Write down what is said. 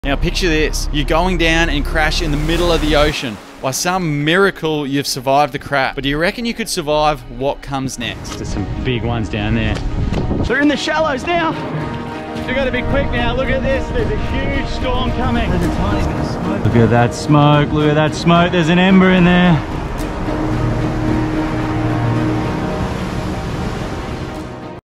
Now picture this, you're going down and crash in the middle of the ocean. By some miracle, you've survived the crash. But do you reckon you could survive what comes next? There's some big ones down there. They're in the shallows now. We've got to be quick now. Look at this. There's a huge storm coming. There's a tiny bit of smoke. Look at that smoke. Look at that smoke. There's an ember in there.